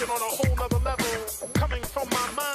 on a whole nother level, coming from my mind.